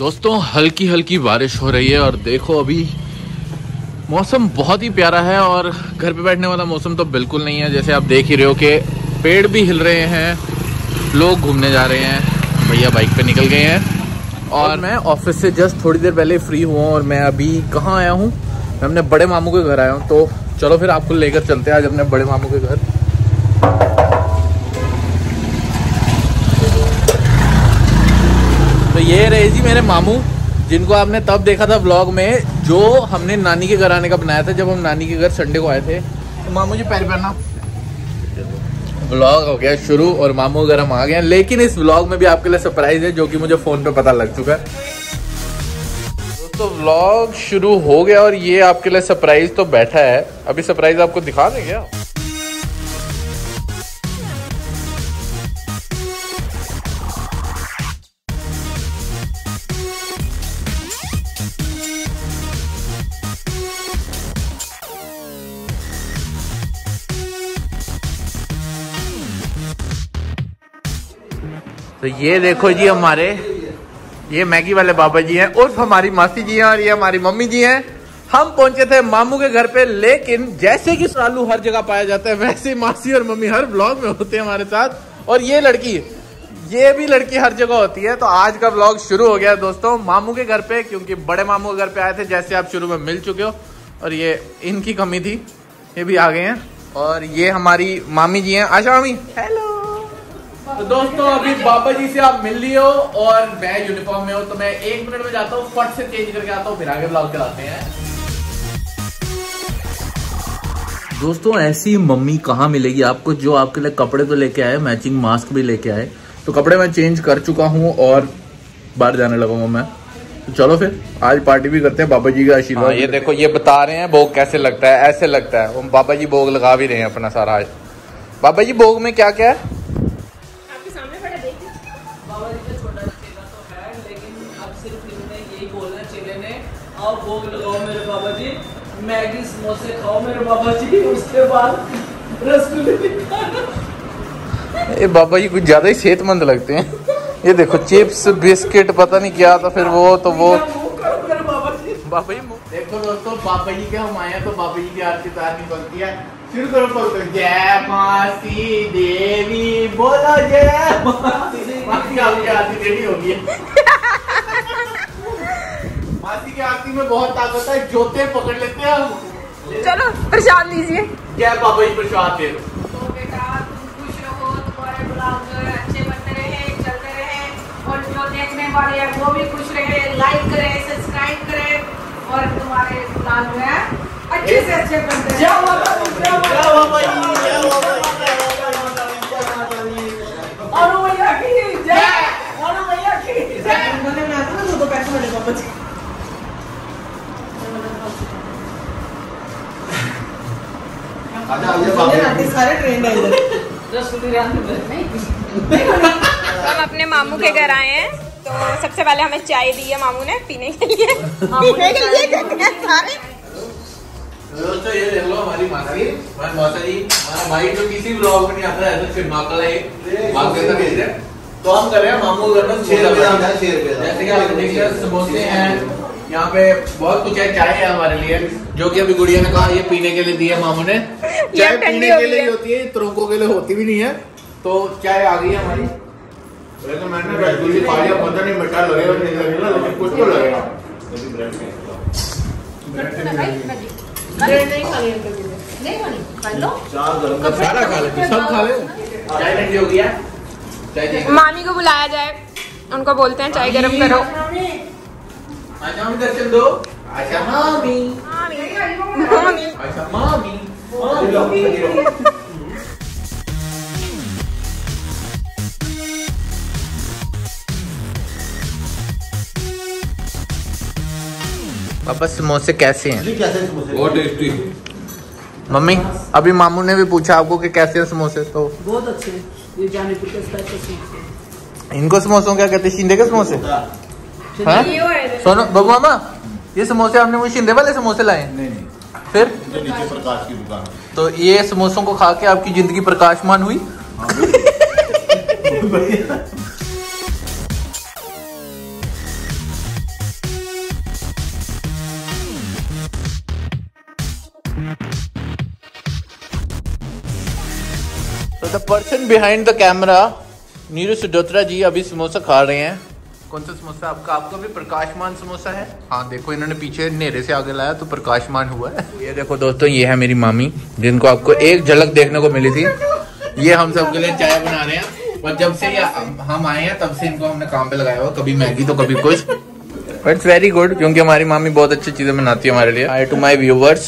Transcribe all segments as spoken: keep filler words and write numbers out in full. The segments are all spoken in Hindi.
दोस्तों हल्की हल्की बारिश हो रही है और देखो अभी मौसम बहुत ही प्यारा है और घर पे बैठने वाला मौसम तो बिल्कुल नहीं है। जैसे आप देख ही रहे हो कि पेड़ भी हिल रहे हैं, लोग घूमने जा रहे हैं, भैया बाइक पे निकल गए हैं और मैं ऑफिस से जस्ट थोड़ी देर पहले फ्री हुआ और मैं अभी कहाँ आया हूँ, मैं अपने बड़े मामू के घर आया हूँ। तो चलो फिर आपको लेकर चलते हैं आज अपने बड़े मामू के घर। तो ये रहे जी मेरे मामू, जिनको आपने तब देखा था व्लॉग में जो हमने नानी के घर आने का बनाया था, जब हम नानी के घर संडे को आए थे। तो मामू जी पैर पहना, व्लॉग हो गया शुरू और मामू घर हम आ गए हैं। लेकिन इस व्लॉग में भी आपके लिए सरप्राइज है जो कि मुझे फोन पे पता लग चुका है। दोस्तों व्लॉग शुरू हो गया और ये आपके लिए सरप्राइज तो बैठा है, अभी सरप्राइज आपको दिखा दें क्या? तो ये देखो जी हमारे ये मैगी वाले बाबा जी हैं, उर्फ हमारी मासी जी हैं और ये हमारी मम्मी जी हैं। हम पहुंचे थे मामू के घर पे, लेकिन जैसे कि सालू हर जगह पाया जाता है वैसे ही मासी और मम्मी हर ब्लॉग में होते हैं हमारे साथ। और ये लड़की ये भी लड़की हर जगह होती है। तो आज का ब्लॉग शुरू हो गया दोस्तों मामू के घर पे, क्योंकि बड़े मामू के घर पे आए थे जैसे आप शुरू में मिल चुके हो। और ये इनकी कमी थी, ये भी आ गए हैं। और ये हमारी मामी जी हैं, आशा मामी हेलो। तो दोस्तों अभी बाबा जी से आप मिल लिए हो और मैं यूनिफॉर्म में हूँ, तो मैं एक मिनट में जाता हूँ, फट से चेंज करके आता हूँ, फिर आगे ब्लॉग चलाते हैं। दोस्तों ऐसी मम्मी कहाँ मिलेगी आपको जो आपके लिए कपड़े तो लेके आए, मैचिंग मास्क भी लेके आए। तो कपड़े मैं चेंज कर चुका हूँ और बाहर जाने लगा हूँ मैं। तो चलो फिर आज पार्टी भी करते हैं, बाबा जी का आशीर्वाद। हाँ, ये देखो ये बता रहे हैं भोग कैसे लगता है, ऐसे लगता है। वो बाबा जी भोग लगा भी रहे हैं अपना सारा आज। बाबा जी भोग में क्या क्या है? आओ भोग लगाओ मेरे बाबा जी, मैगी समोसे खाओ मेरे बाबा जी, उसके बाद रसगुल्ले खाना। ये बाबा जी कुछ ज्यादा ही सेहतमंद लगते हैं। ये देखो चिप्स बिस्किट पता नहीं क्या था, फिर वो तो वो बाबा जी बाबा जी देखो दोस्तों बाबा जी के हम आए हैं तो बाबा जी की आरती तारनी बनती है। शुरू करो बोलते जय मासी देवी, बोलो जय मासी। मासी आपकी आरती रेडी हो गई है। मासी की आरती में बहुत ताकत है, जोते पकड़ लेते हैं हम। चलो प्रसाद लीजिए। जय बाबा जी प्रसाद दे। तो बेटा तुम खुश रहो, तुम्हारे ब्लॉग जो है अच्छे बनते रहे, चलते रहे और जो देखने वाले हैं वो भी खुश रहे, लाइक करें, सब्सक्राइब करें और तुम्हारे ब्लॉग जो है अच्छे से अच्छे बनते रहे। जय बाबा जी, जय बाबा जी, जय बाबा जी, और भैया की जय, और भैया की जय। मैंने ना तो दो पैसे मिले बाबा जी। सारे ट्रेंड है इधर। हम अपने मामू के घर आए हैं तो सबसे पहले हमें चाय दी है मामू ने पीने के लिए। पीने के लिए सारे दोस्तों ये देख लो हमारी मासी, हमारी मौसा जी, हमारा भाई जो किसी ब्लॉग में नहीं आता है तो फिर माकल है मांग के तो भेज रहे। तो हम कर रहे हैं मामू घर में छह रुपए का, जैसे कि आप देखिए समोसे हैं यहाँ पे, बहुत कुछ है। चाय है हमारे लिए जो कि अभी गुड़िया ने कहा ये पीने के लिए दी है मामू ने। चाय पीने के लिए होती है, तुरंकों के लिए होती भी नहीं है। तो चाय आ गई है हमारी। वैसे मैंने रसगुल्ले खा लिया, पता नहीं मिठा लगेगा नहीं लगेगा, लेकिन कुछ तो लगेगा। सारा खा ले, सब खा ले। चाय ठंडी हो गया। मामी को बुलाया जाए, उनको बोलते हैं चाय गरम करो। आजा हम दर्शन दो। आजा मामी, मामी, आजा मामी। पापा समोसे कैसे हैं? बहुत टेस्टी। मम्मी अभी मामू ने भी पूछा आपको कि कैसे हैं समोसे, तो बहुत अच्छे। ये जानीपुर के स्पेशल समोसे। इनको समोसों क्या कहते हैं? शिंदे के समोसे। हाँ? सोनो बाबू मामा ये समोसे आपने वो शिंदे वाले समोसे लाए? नहीं नहीं, फिर नीचे प्रकाश की दुकान। तो ये समोसों को खा के आपकी जिंदगी प्रकाशमान हुई? The person behind the camera Neeru Siddhotra ji अभी समोसा खा रहे हैं। कौन सा समोसा आपका? आपका भी प्रकाशमान समोसा है। हाँ देखो इन्होंने पीछे नेरे से आगे लाया तो प्रकाशमान हुआ है। ये देखो दोस्तों, ये है मेरी मामी जिनको आपको एक झलक देखने को मिली थी। ये हम सबके लिए चाय बना रहे हैं और जब से ये हम आए हैं तब से इनको हमने काम पे लगाया हुआ, कभी मैगी तो कभी कुछ। बट इट्स वेरी गुड क्योंकि हमारी मामी बहुत अच्छी चीजें बनाती है हमारे लिए। Hi to my viewers.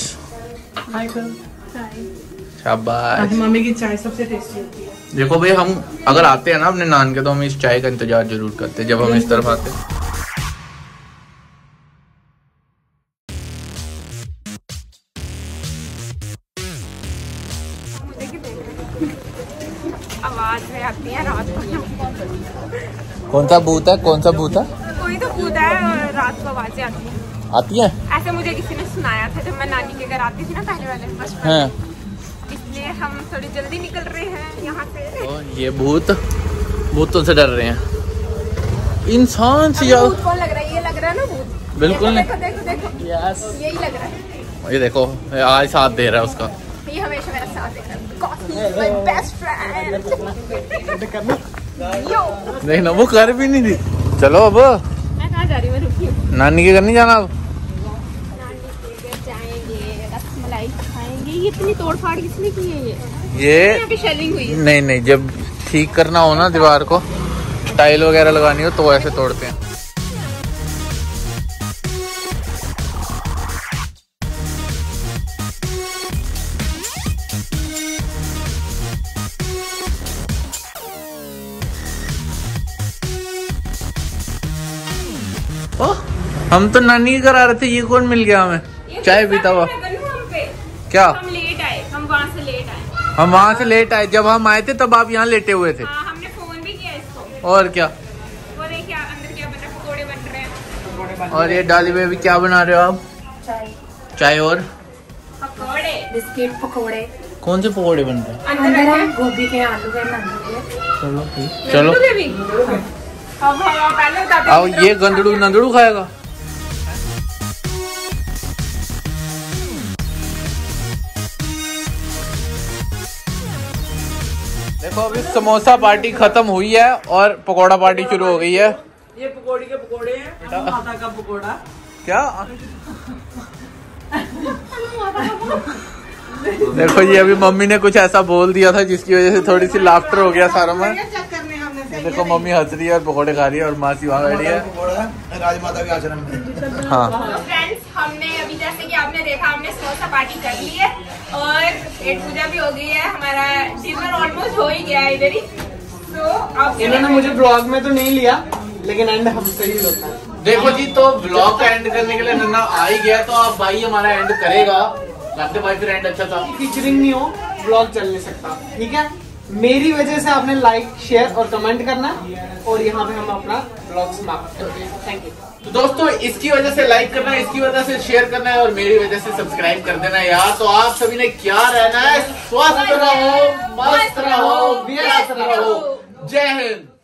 शाबाश। मम्मी की चाय सबसे टेस्टी होती है। देखो भाई, हम अगर आते हैं ना अपने नान के तो हम इस चाय का इंतजार जरूर करते हैं जब हम इस तरफ आते हैं। आवाज में आती है रात को। कौन सा भूत है? कौन सा भूत है? कोई तो भूत है और रात को आवाजें आती हैं। आती है? ऐसे मुझे किसी ने सुनाया था जब मैं नानी के घर आती थी ना पहले वाले बचपन हाँ। इसलिए हम थोड़ी जल्दी निकल रहे हैं यहाँ से। तो ये भूत भूतों से डर रहे हैं। इंसान से ज्यादा भूत कौन लग रहा है? ये लग रहा है ना भूत। बिल्कुल नहीं। देखो देखो देखो यस, यही लग रहा है। ये देखो आज साथ दे रहा है उसका। ये हमेशा मेरा साथ देता है। My best friend। यो। नहीं ना, वो कर भी नहीं थी। चलो अब मैं कहाँ जा रही हूँ? रुकी हूँ। नानी के घर नहीं जाना अब? नानी के घर जाएंगे, रसमलाई खाएंगे। ये इतनी तोड़फाड़ किसने की है? ये ये यहाँ पे शेलिंग हुई है। नहीं नहीं, जब ठीक करना हो ना दीवार को, टाइल वगैरह लगानी हो तो ऐसे तोड़ते हैं। ओ, हम तो नानी के घर आ रहे थे, ये कौन मिल गया हमें चाय पीता हुआ? क्या हम लेट आए, हम वहाँ से लेट आए। हम वहाँ से लेट आए? जब हम आए थे तब आप यहाँ लेटे हुए थे। हाँ, हमने फोन भी किया इसको। और क्या? वो देखिए अंदर क्या बना, पकोड़े बन रहे हैं। और ये डाली बेबी क्या बना रहे हो आप? चाय। चाय और पकोड़े, बिस्किट पकोड़े। कौन से पकोड़े बन रहे हैं? अंदर है गोभी के, आलू के, नंदू के। चलो चलो अब हम पहले बताते आओ। ये गंदड़ू नंदड़ू खाएगा। देखो अभी समोसा पार्टी खत्म हुई है और पकोड़ा पार्टी शुरू हो गई है। ये पकोड़ी के पकोड़े हैं, माता का पकोड़ा। क्या? देखो ये अभी मम्मी ने कुछ ऐसा बोल दिया था जिसकी वजह से थोड़ी सी लाफ्टर हो गया सारा में। देखो मम्मी हंस रही है और पकोड़े खा रही है और मासी वहाँ बैठी है राजमाता के आश्रम में। हाँ तो फ्रेंड्स, हमने अभी जैसे कि आपने देखा हमने समोसा पार्टी कर ली है और पेट पूजा भी हो गई है। हमारा डिनर ऑलमोस्ट हो ही गया है इधर ही। तो अब इन्होंने मुझे ब्लॉग में तो नहीं लिया लेकिन एंड हमसे ही होता है। देखो जी, तो ब्लॉग का एंड करने के लिए नन्ना आ ही गया तो अब भाई हमारा एंड करेगा। लगते भाई फिर एंड अच्छा था। फीचरिंग नहीं हो ब्लॉग चल नहीं सकता, ठीक है? मेरी वजह से आपने लाइक शेयर और कमेंट करना और यहाँ पे हम अपना ब्लॉग समाप्त करते हैं। Thank you. तो दोस्तों इसकी वजह से लाइक करना है, इसकी वजह से शेयर करना है और मेरी वजह से सब्सक्राइब कर देना है यार। तो आप सभी ने क्या रहना है? स्वस्थ रहो, मस्त रहो, व्यस्त रहो। जय हिंद।